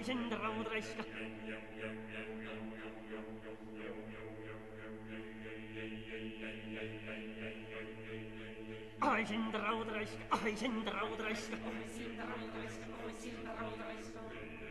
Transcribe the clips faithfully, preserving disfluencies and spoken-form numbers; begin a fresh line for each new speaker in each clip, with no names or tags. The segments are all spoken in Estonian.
sind raudreiska. Ai sind raudreiska, ai sind raudreiska. Ai sind raudreiska, ai sind raudreiska.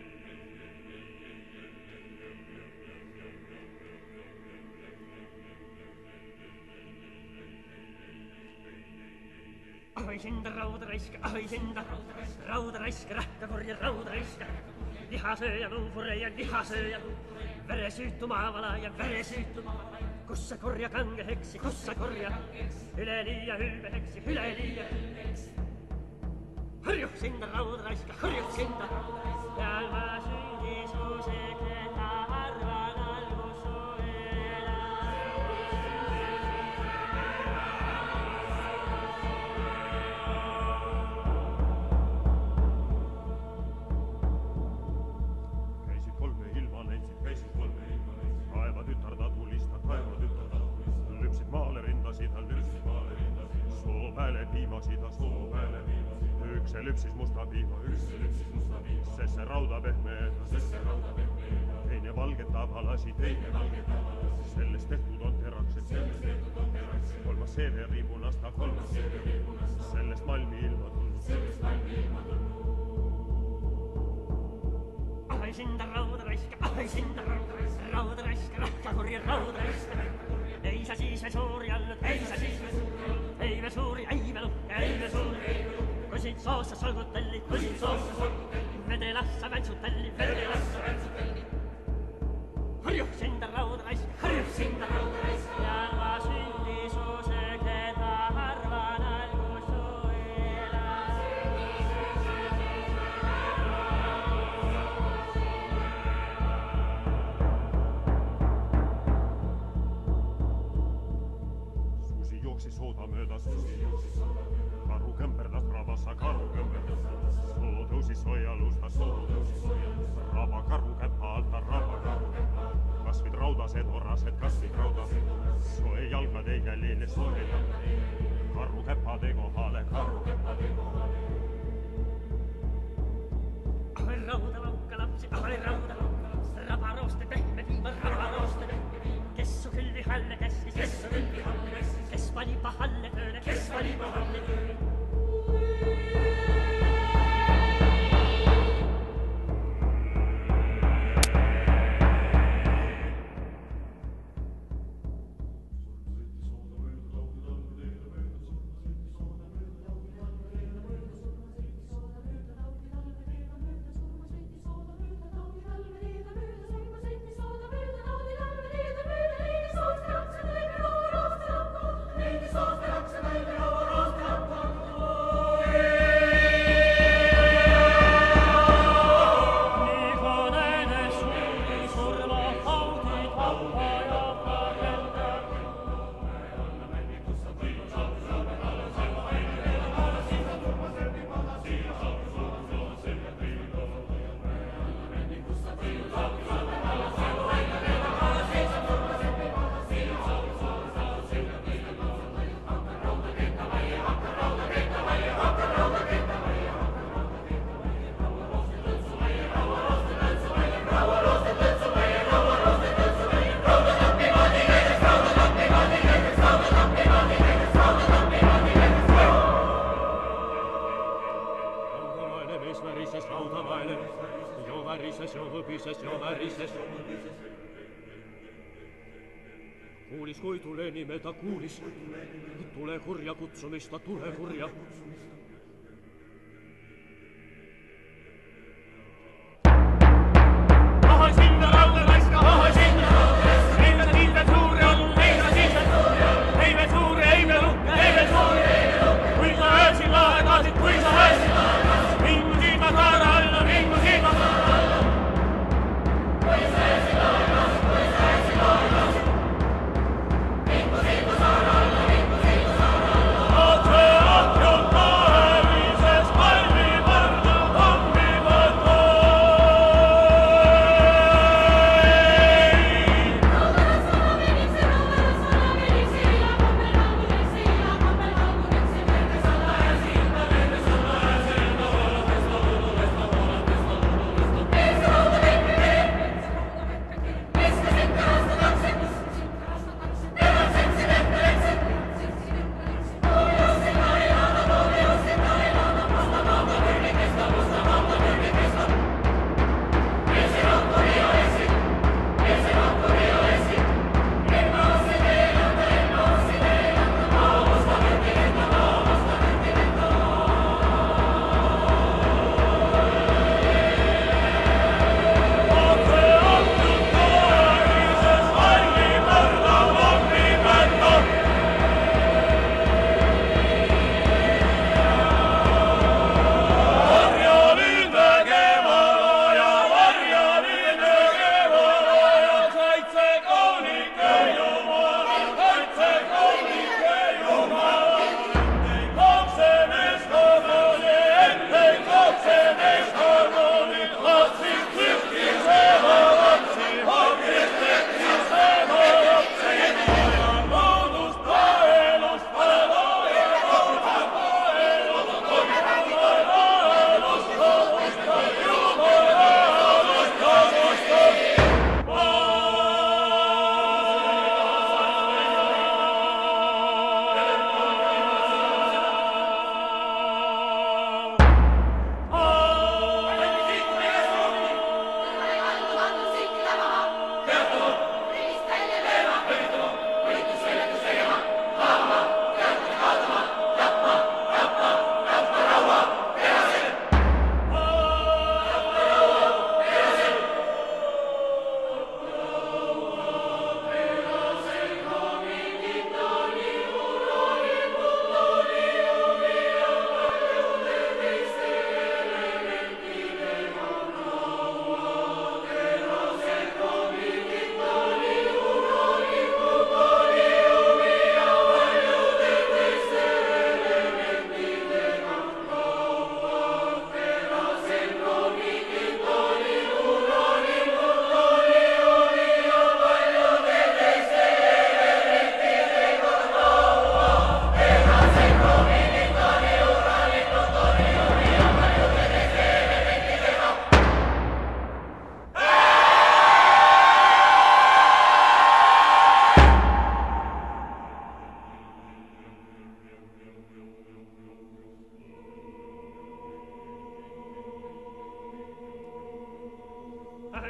Ai sind raudreiska, ai sind raudreiska, rahkakorja raudreiska. Lihasööjä luufureja, lihasööjä, veresyyttu maavalaaja, veresyyttu maavalaaja. Kussa korja kangeheksi, kussa korja, yleliia hylveheksi, yleliia hylveheksi. Harjuh sinda raudraiska, harjuh sinda. Ja mä synti suuseketä harvan alkusu elää. Käisid kolme ilma leidsid, käisid kolme ilma leidsid. Taeva tütarda tulista, taeva tütarda tulista. Lüpsid maale rindasid, lüpsid maale rindasid. Soo pääle piimasid, soo pääle piimasid. Üks se lüpsis musta piima, üks se lüpsis musta piima. Sest see rauda pehmeeda, sest see rauda pehmeeda. Teine valget avalasi, teine valget avalasi. Sellest tehtud on teraksed, sellest tehtud on teraksed. Kolmas seeveri punasta, kolmas seeveri punasta. Sellest malmi ilma tulnud, sellest malmi ilma tulnud. Ai sinda raudraiska, ai sinda raudraiska. Raudraiska, rahkakorja raudraiska. Ei sa siis me suuri olnud, ei sa siis me suuri olnud. Ei me suuri, ei me luhke, ei me suuri, ei me luhke. Kusid soossa solgutelli, kusid soossa solgutelli. Vedelassa väntsutelli, vedelassa väntsutelli. Harjuh sinda raudraiska, harjuh sinda raudraiska. Ja ma sündi suusekeda harvan alkusu elää. Susi juoksi suuta myötä, susi juoksi suuta myötä. Karu kömperdas rabassa, karu kömperdas rabassa. Soo tõusis soialusta, soo tõusis soialusta. Raba karu käppa alta, raba karu käppa alta. Kasvid raudased, orased, kasvid raudased. Soe jalgade jälile, soe jalgade jälile. Karu käppade kohale, karu käppade kohale. Ahoi rauda laukka lapsi, ahoi rauda laukka lapsi. Rabarooste pehme viima, rabarooste pehme viima. Kes su külvi halle käskis, kes su külvi halle käskis. Kes pani pahalle tööle, kes pani pahalle tööle. Kuulis, kui tule nime ta kuulis. Tule kurja kutsumista, tule kurja. Ahoi sinna rauda raiska, ahoi sinna rauda raiska. Ei me silme suuri olnud, ei me silme suuri olnud. Ei me suuri, ei me luhke, ei me suuri, ei me luhke. Kui sa öösin laegaasid, kui sa öösin laegaasid. Mingu silma saara alla, mingu silma saara alla. Kui sa öösin laegaasid, kui sa öösin laegaasid. Mingu silma saara alla, mingu silma saara alla. Otse, otse, otse.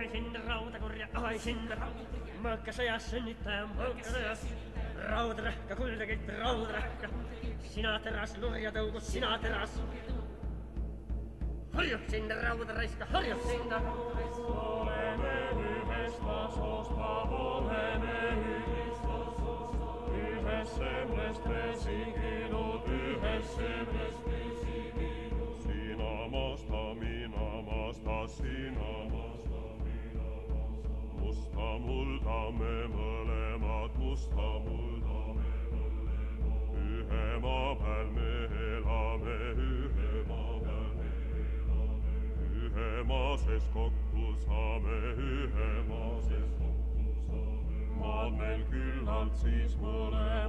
sinne rautakurja, ai sinne mõõkasõjas sünnitaja, mõõkasõjas. Raudrahka, kuldakilt, raudrahka, sina teras, nurja tõugus, sina teras. Harjub sinna, raudaraiska, harjub sinna.
Oleme ühest asoost, ma oleme ühest asoost. Ühes semblest resiginud, ühes semblest resiginud.
Sina maasta, mina maasta, sina maasta, mina maasta. Musta mulda me mõlemad, musta mulda me mõlemad. Ühe maa peal me elame, ühe maa peal me elame. Ühe maa sees kokku saame, ühe maa sees kokku saame. Maad meil küllalt siis mõlemad.